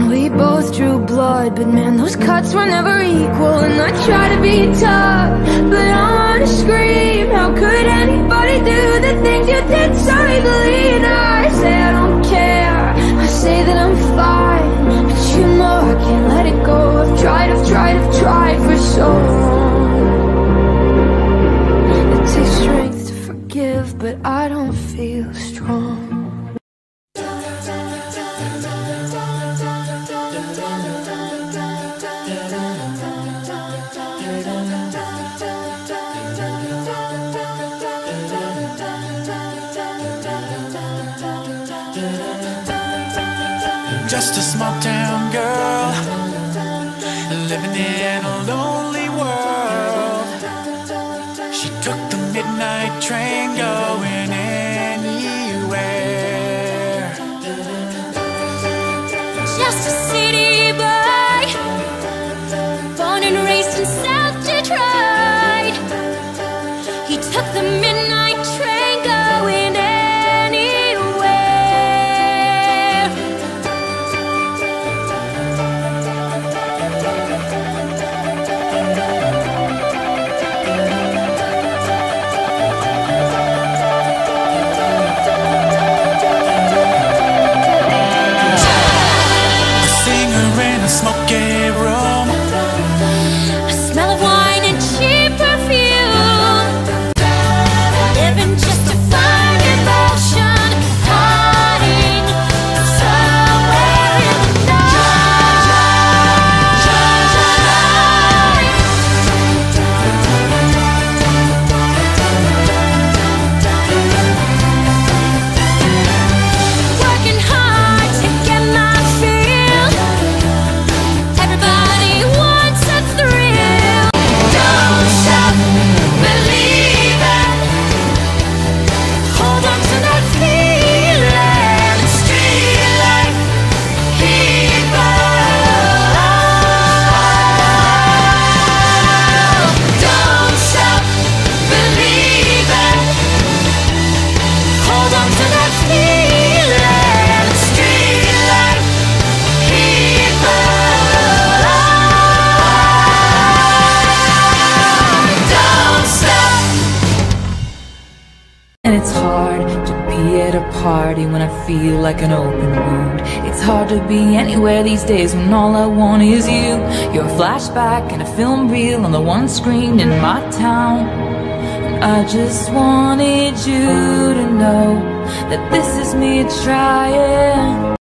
We both drew blood, but man, those cuts were never equal. And I try to be tough, but I wanna scream. How could anybody do the things you did so easily? And I say I don't care, I say that I'm fine, but you know I can't let it go. I've tried for so long. It takes strength to forgive, but I don't feel strong. Just a small town girl, living in a lonely world. She took the midnight train going anywhere. Just a city boy, born and raised in South Detroit. He took the midnight train going anywhere. A singer in a smoky room, A smell of wine and cheap perfume. Living just to find emotion, hiding somewhere in the night. Working hard to get my fill. Everybody wants a thrill. Don't stop believing. Hold on to that feeling. Street life, hero. Don't stop believing. Hold on to that feeling. Street life, hero. Don't stop. And it's hard to be at a party when I feel like an open wound. It's hard to be anywhere these days when all I want is you. You're a flashback and a film reel on the one screen in my town. And I just wanted you to know that this is me trying.